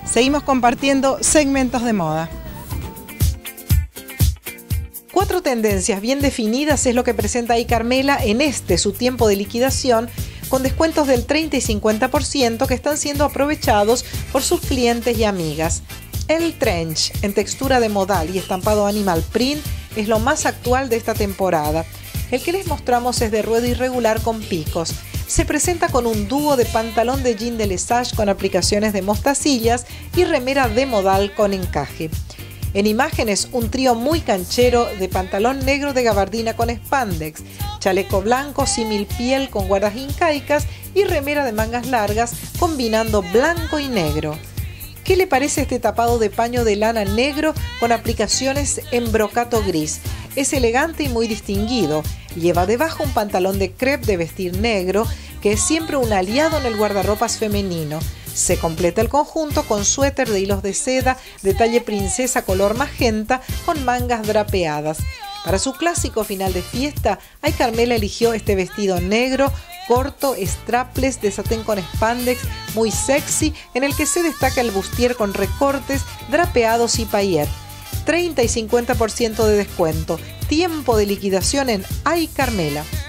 Seguimos compartiendo segmentos de moda. 4 tendencias bien definidas es lo que presenta ahí Carmela en su tiempo de liquidación, con descuentos del 30 y 50% que están siendo aprovechados por sus clientes y amigas. El trench en textura de modal y estampado animal print es lo más actual de esta temporada. El que les mostramos es de ruedo irregular con picos. Se presenta con un dúo de pantalón de jean de Lesage con aplicaciones de mostacillas y remera de modal con encaje. En imágenes, un trío muy canchero de pantalón negro de gabardina con spandex, chaleco blanco símil piel con guardas incaicas y remera de mangas largas combinando blanco y negro. ¿Qué le parece este tapado de paño de lana negro con aplicaciones en brocato gris? Es elegante y muy distinguido. Lleva debajo un pantalón de crepe de vestir negro, que es siempre un aliado en el guardarropas femenino. Se completa el conjunto con suéter de hilos de seda de talle princesa color magenta con mangas drapeadas. Para su clásico final de fiesta, ahí Carmela eligió este vestido negro, corto, strapless de satén con spandex, muy sexy, en el que se destaca el bustier con recortes, drapeados y paillet. 30 y 50% de descuento. Tiempo de liquidación en Ay Carmela.